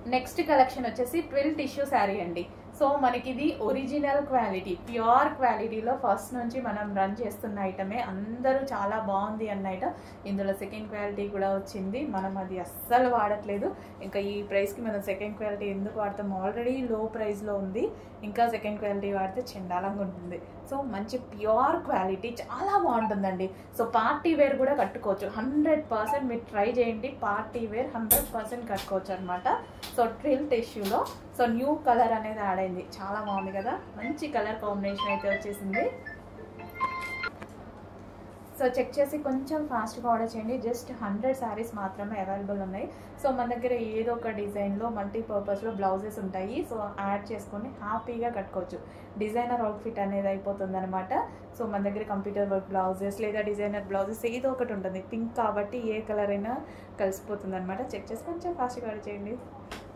Next collection వచ్చేసి twill tissue sari అండి. So మనకి ఇది ఒరిజినల్ క్వాలిటీ, ప్యూర్ క్వాలిటీలో ఫస్ట్ నుంచి మనం రన్ చేస్తున్న ఐటమే. అందరూ చాలా బాగుంది అన్న ఐటమ్. ఇందులో సెకండ్ క్వాలిటీ కూడా వచ్చింది, మనం అది అస్సలు వాడట్లేదు. ఇంకా ఈ ప్రైస్కి మనం సెకండ్ క్వాలిటీ ఎందుకు వాడతాం? ఆల్రెడీ లో ప్రైస్లో ఉంది, ఇంకా సెకండ్ క్వాలిటీ వాడితే చండాలంగా ఉంటుంది. సో మంచి ప్యూర్ క్వాలిటీ చాలా బాగుంటుందండి. సో పార్టీ వేర్ కూడా కట్టుకోవచ్చు. 100% మీరు ట్రై చేయండి, పార్టీ వేర్ 100% కట్టుకోవచ్చు అనమాట. సో ట్విల్ టిష్యూలో సో న్యూ కలర్ అనేది యాడ్ అయింది, చాలా బాగుంది కదా, మంచి కలర్ కాంబినేషన్ అయితే వచ్చేసింది. సో చెక్ చేసి కొంచెం ఫాస్ట్గా ఆర్డర్ చేయండి. జస్ట్ 100 శారీస్ మాత్రమే అవైలబుల్ ఉన్నాయి. సో మన దగ్గర ఏదో ఒక డిజైన్లో మల్టీపర్పస్లో బ్లౌజెస్ ఉంటాయి. సో యాడ్ చేసుకొని హ్యాపీగా కట్టుకోవచ్చు. డిజైనర్ అవుట్ఫిట్ అనేది అయిపోతుంది అనమాట. సో మన దగ్గర కంప్యూటర్ వర్క్ బ్లౌజెస్ లేదా డిజైనర్ బ్లౌజెస్ ఏదో ఒకటి ఉంటుంది. పింక్ కాబట్టి ఏ కలర్ అయినా కలిసిపోతుంది అనమాట. చెక్ చేసి కొంచెం ఫాస్ట్గా ఆర్డర్ చేయండి.